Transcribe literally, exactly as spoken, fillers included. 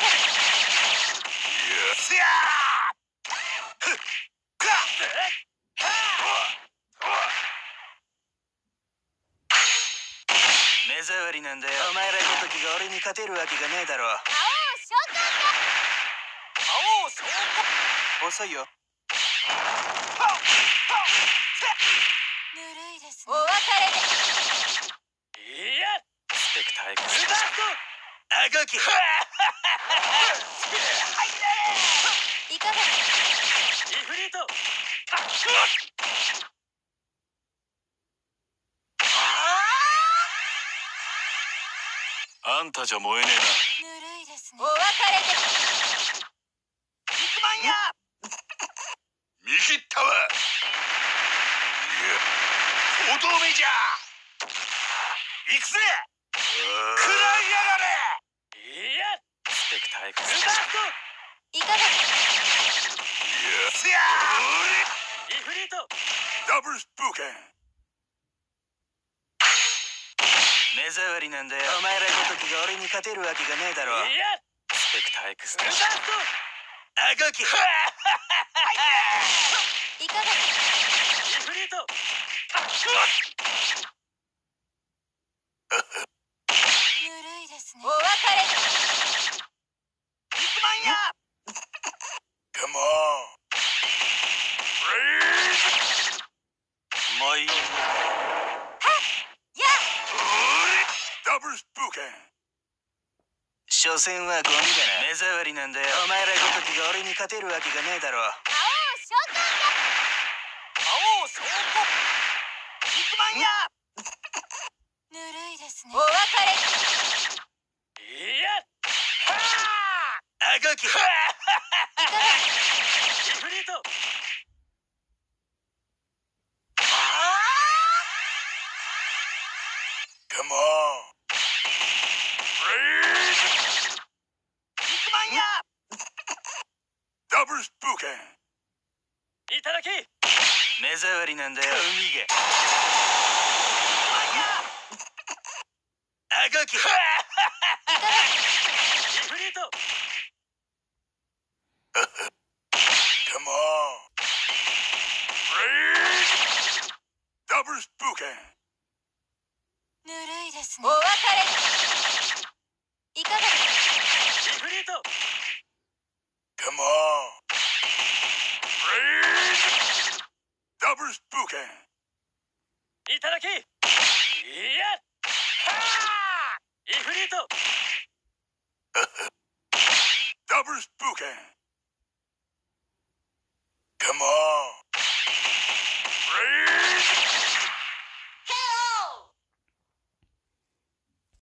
すや目障りなんだよ。お前らごときが俺に勝てるわけがねえだろ。 魔王召喚だ。 魔王召喚。遅いよ。 ぬるいですね。お別れで。 いやスペクターエクスあがき。 いかがですイフリート。あんたじゃ燃えねえな。 ぬるいですね。お別れで。 肉まんや。見切ったわ。いや、とどめじゃ。行くぜ。食らいやがれ。いや、スペクターエクスいかがですいや、せやイフリート。ダブルスプーケン。目障りなんだよ。お前らごときが俺に勝てるわけがねえだろ。いやスペクターエクスあがき。 いかがですイフリート。 ぬるいですね。お別れで。 肉まんや。カモン。もういい。ダブルスプーケン。所詮はゴミだな。目障りなんだよ。お前らごときが俺に勝てるわけがねえだろ。 魔王召喚だ。 魔王召喚。肉まんや。 ぬるいですね。お別れで。 いやはああがき。 いかがですイフリート。カモン。肉まんや。ダブルスプーケン。いただき。目障りなんだよ。海が。あがき。イフリート。カモン。ダブルスプーケン。 ぬるいですね。お別れで。いかがですイフリート。カモン。ダブルスプーケン。いただき。いやはあイフリート。